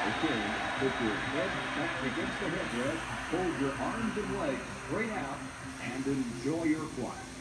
Okay, put your head back against the headrest, hold your arms and legs straight out, and enjoy your flight.